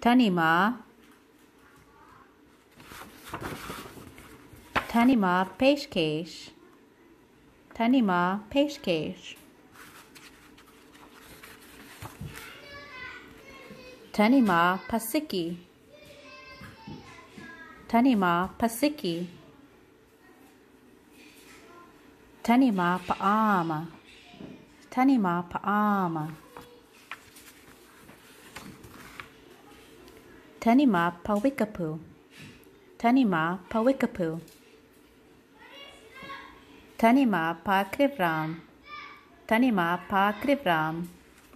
Tani Mah. Tani Mah Peshkesh. Tani Mah Peshkesh. Tani Mah Pasiki. Tani Mah Pasiki. Tani Mah Paama. Tani Mah Paama. Tani Mah Pawikapu. Tani Mah Pawikapu. Tani Mah Pakrivram. Tani Mah Pakrivram.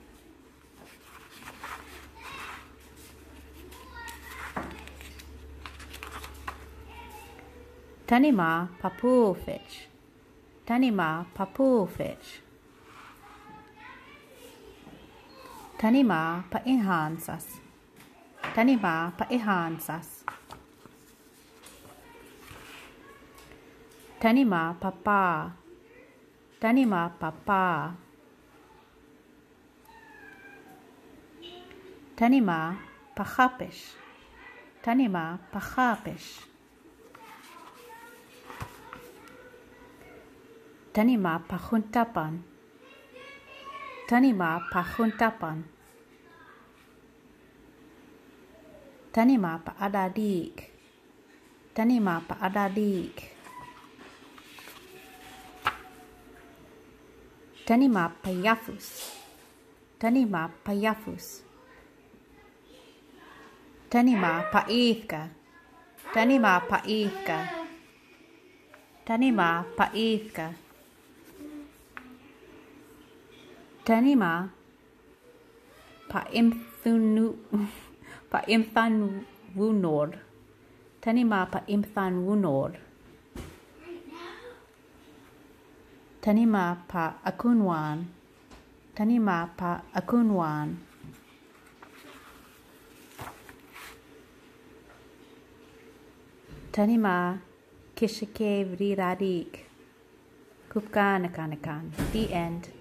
Tani Mah Papufich. Tani Mah Papufich. Tani Mah Paihansas. Tani Mah Paihansas. Tani Mah Papa. Tani Mah Papa. Tani Mah Pachapish. Tani Mah Pachapish. Tani Mah Pachuntapan. Tani Mah Pachuntapan. Tani Mah Paadadik. Tani Mah Paadadik. Tani Mah Payafus. Tani Mah Payafus. Tani Mah Paithka. Tani Mah Paithka. Tani Mah Paithka. Tani Mah Paimthanwunod. Tani Mah Paimthanwunod. Tani Mah Paakunwan. Tani Mah Paakunwan. Tani Mah Kishike Vriradik. Kupkanakanakan. The end.